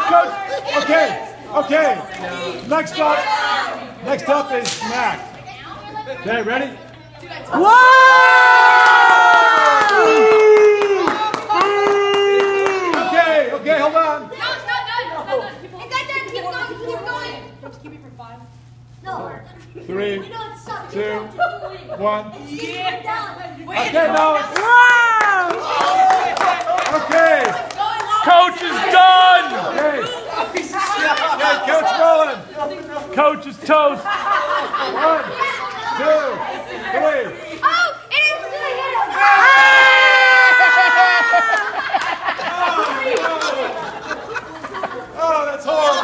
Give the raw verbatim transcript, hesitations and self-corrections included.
Coach. Okay, okay. Next up, next up is smack. Okay, ready? Whoa! Okay, okay, hold on. No, it's not done. It's not done. It's not done. Keep going. Keep going. Just keep it for five. No. Three, We know it's sucks. two, one. Yeah. Okay, now it's... Okay. Coach is done! Okay. Okay, Coach Mullen. Coach is toast. One, two, three. Oh, it is really hit him. Oh, that's horrible.